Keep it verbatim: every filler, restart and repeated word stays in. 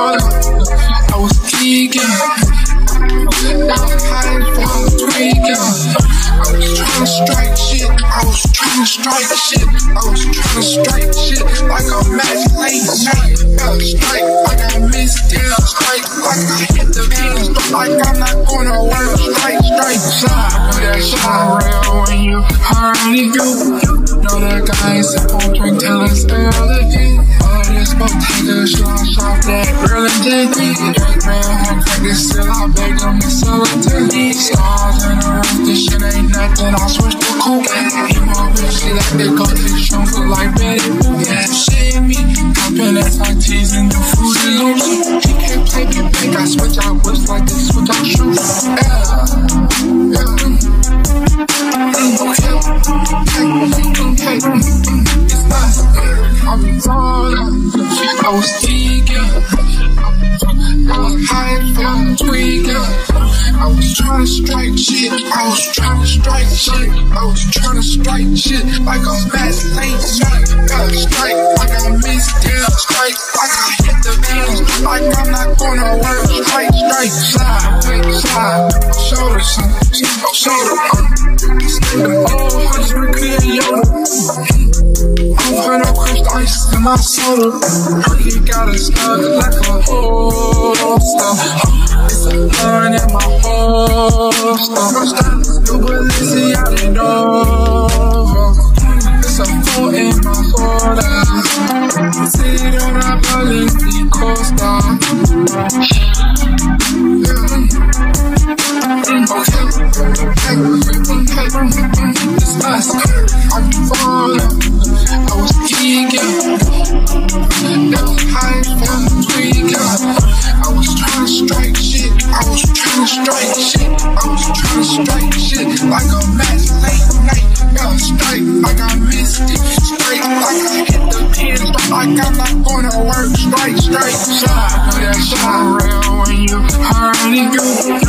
fall. I was geeking. Now I'm hiding from tweaking. I was tryna strike shit. I was tryna strike shit. I was tryna strike shit like a match late night. Yeah, strike like I missed it. Strike like I hit the pins. Like I'm not gonna work. Strike, strike, slide. Know that shit real when you already do. Know that guys that won't drink till it's early. All this smoke, take a shot, shot that girl and take it. Drink real hard, crack this still. I beg them to sell it to me. Stars in the roof, this shit ain't nothing. I switch to cocaine. He my bitch, she like they go to shows look like Betty Boop. Yeah, shit me. Poppin' ass like teasing the Fruity Loops. He can't take it back. I switch out whips like they switch out shoes. Yeah, yeah. Okay, okay, okay. It's us. I'm falling. I was geeking. I was hiding from tweaking. I was tryna strike shit. I was tryna strike shit. I was tryna strike shit like a match late night. Got strike like I missed it. Strike like I hit the pins. Like I'm not gonna work. Strike, strike, slide, slide. Shoulder, son, shoulder. Spend them all hundred clear Yoda. I'm putting up crushed ice in my soda. He got a snug like a holster. It's a gun in my holster. New Balenciaga Nova. It's a four in my holder. Sit on a Balenciaga Costa. It's us. I'm falling. I was geeking. Now I'm hiding from tweaking. I was tryna strike shit. I was tryna strike shit. I was tryna strike shit like a match late night. Yeah, strike like I missed it. Strike like I hit the pins. Like I'm not gonna work. Strike, strike, slide. Know that shit real when you already do.